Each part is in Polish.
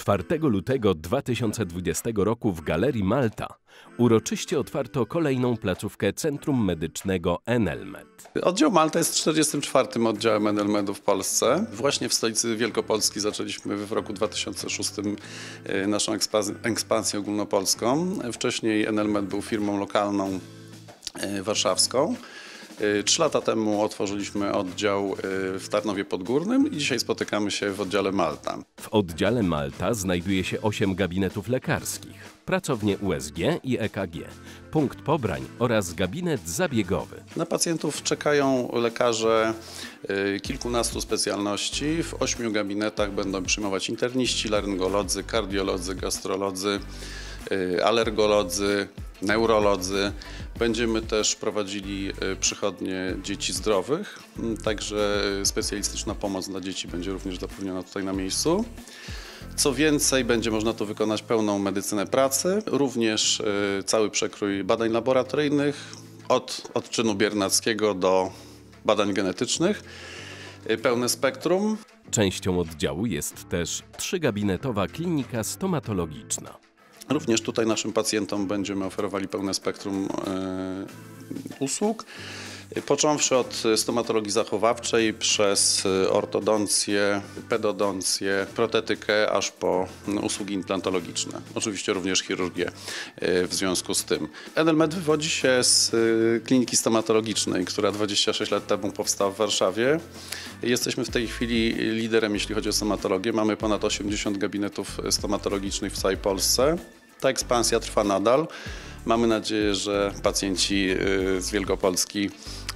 4 lutego 2020 roku w Galerii Malta uroczyście otwarto kolejną placówkę Centrum Medycznego Enelmed. Oddział Malta jest 44. oddziałem Enelmedu w Polsce. Właśnie w stolicy Wielkopolski zaczęliśmy w roku 2006 naszą ekspansję ogólnopolską. Wcześniej Enelmed był firmą lokalną warszawską. 3 lata temu otworzyliśmy oddział w Tarnowie Podgórnym i dzisiaj spotykamy się w oddziale Malta. W oddziale Malta znajduje się 8 gabinetów lekarskich, pracownie USG i EKG, punkt pobrań oraz gabinet zabiegowy. Na pacjentów czekają lekarze kilkunastu specjalności. W 8 gabinetach będą przyjmować interniści, laryngolodzy, kardiolodzy, gastrolodzy, alergolodzy, neurolodzy. Będziemy też prowadzili przychodnie dzieci zdrowych, także specjalistyczna pomoc dla dzieci będzie również zapewniona tutaj na miejscu. Co więcej, będzie można tu wykonać pełną medycynę pracy, również cały przekrój badań laboratoryjnych, od odczynu biernackiego do badań genetycznych, pełne spektrum. Częścią oddziału jest też 3-gabinetowa klinika stomatologiczna. Również tutaj naszym pacjentom będziemy oferowali pełne spektrum usług, począwszy od stomatologii zachowawczej, przez ortodoncję, pedodoncję, protetykę, aż po usługi implantologiczne. Oczywiście również chirurgię w związku z tym. Enelmed wywodzi się z kliniki stomatologicznej, która 26 lat temu powstała w Warszawie. Jesteśmy w tej chwili liderem, jeśli chodzi o stomatologię. Mamy ponad 80 gabinetów stomatologicznych w całej Polsce. Ta ekspansja trwa nadal. Mamy nadzieję, że pacjenci z Wielkopolski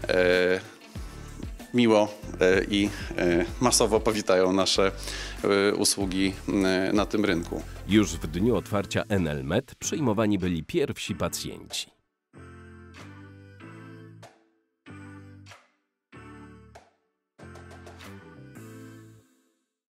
miło i masowo powitają nasze usługi na tym rynku. Już w dniu otwarcia Enelmed przyjmowani byli pierwsi pacjenci.